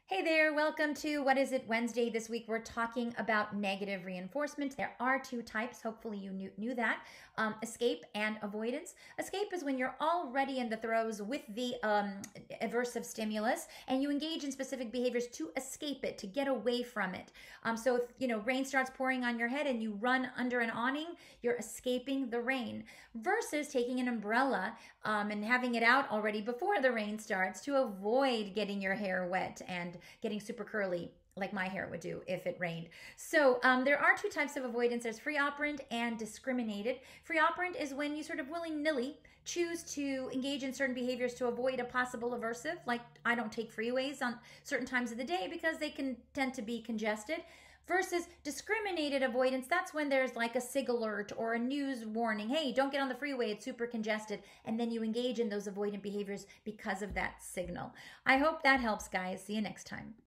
Hey there, welcome to What Is It Wednesday. This week we're talking about negative reinforcement. There are two types. Hopefully you knew that. Escape and avoidance. Escape is when you're already in the throes with the aversive stimulus and you engage in specific behaviors to escape it, to get away from it. So if rain starts pouring on your head and you run under an awning, you're escaping the rain. Versus taking an umbrella and having it out already before the rain starts to avoid getting your hair wet and getting super curly like my hair would do if it rained. So there are two types of avoidance. There's free operant and discriminated. Free operant is when you sort of willy-nilly choose to engage in certain behaviors to avoid a possible aversive, like I don't take freeways on certain times of the day because they can tend to be congested. Versus discriminated avoidance, that's when there's like a SIG alert or a news warning, hey, don't get on the freeway, it's super congested, and then you engage in those avoidant behaviors because of that signal. I hope that helps, guys. See you next time.